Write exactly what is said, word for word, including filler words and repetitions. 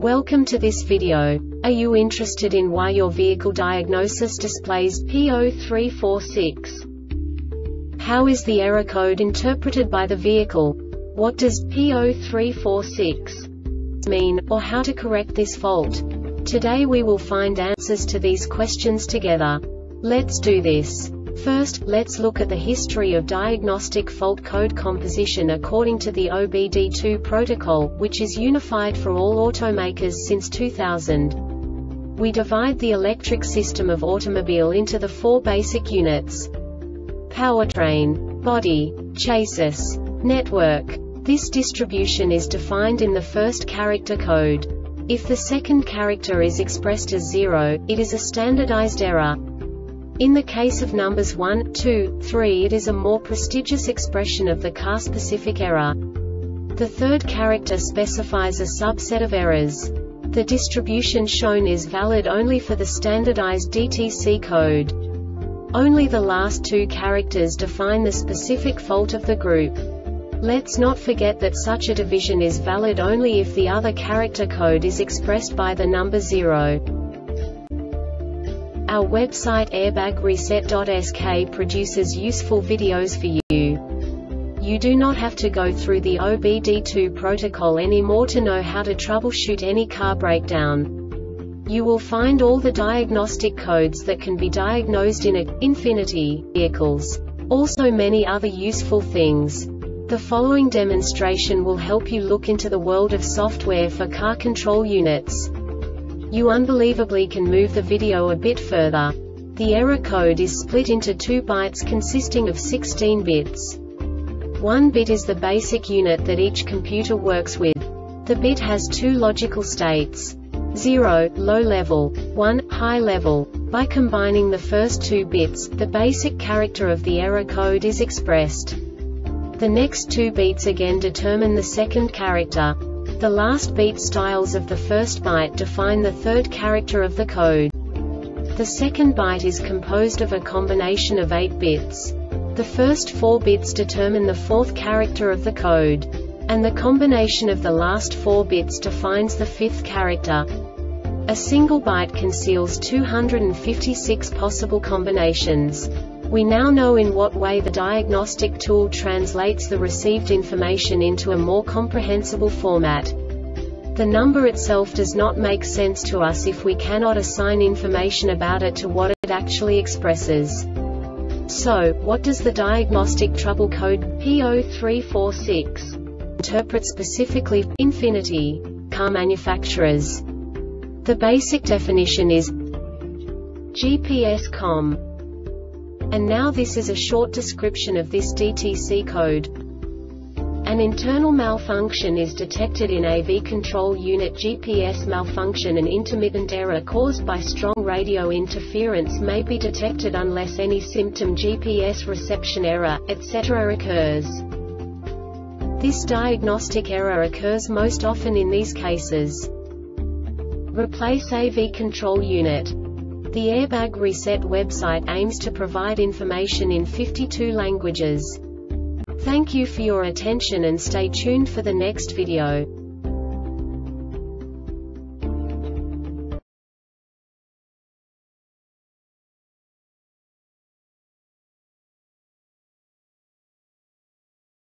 Welcome to this video. Are you interested in why your vehicle diagnosis displays P zero three four six? How is the error code interpreted by the vehicle? What does P zero three four six mean, or how to correct this fault? Today we will find answers to these questions together. Let's do this. First, let's look at the history of diagnostic fault code composition according to the O B D two protocol, which is unified for all automakers since two thousand. We divide the electric system of automobile into the four basic units: powertrain, body, chassis, network. This distribution is defined in the first character code. If the second character is expressed as zero, it is a standardized error. In the case of numbers one, two, three, it is a more prestigious expression of the car-specific error. The third character specifies a subset of errors. The distribution shown is valid only for the standardized D T C code. Only the last two characters define the specific fault of the group. Let's not forget that such a division is valid only if the other character code is expressed by the number zero. Our website airbag reset dot S K produces useful videos for you. You do not have to go through the O B D two protocol anymore to know how to troubleshoot any car breakdown. You will find all the diagnostic codes that can be diagnosed in a Infiniti vehicles. Also many other useful things. The following demonstration will help you look into the world of software for car control units. You unbelievably can move the video a bit further. The error code is split into two bytes consisting of sixteen bits. One bit is the basic unit that each computer works with. The bit has two logical states: zero, low level, one, high level. By combining the first two bits, the basic character of the error code is expressed. The next two beats again determine the second character. The last beat styles of the first byte define the third character of the code. The second byte is composed of a combination of eight bits. The first four bits determine the fourth character of the code. And the combination of the last four bits defines the fifth character. A single byte conceals two hundred fifty-six possible combinations. We now know in what way the diagnostic tool translates the received information into a more comprehensible format. The number itself does not make sense to us if we cannot assign information about it to what it actually expresses. So, what does the diagnostic trouble code P zero three four six interpret specifically for Infiniti car manufacturers? The basic definition is G P S dot com. And now this is a short description of this D T C code. An internal malfunction is detected in a V control unit. G P S malfunction. An intermittent error caused by strong radio interference may be detected unless any symptom G P S reception error, et cetera occurs. This diagnostic error occurs most often in these cases. Replace a V control unit. The Airbag Reset website aims to provide information in fifty-two languages. Thank you for your attention and stay tuned for the next video.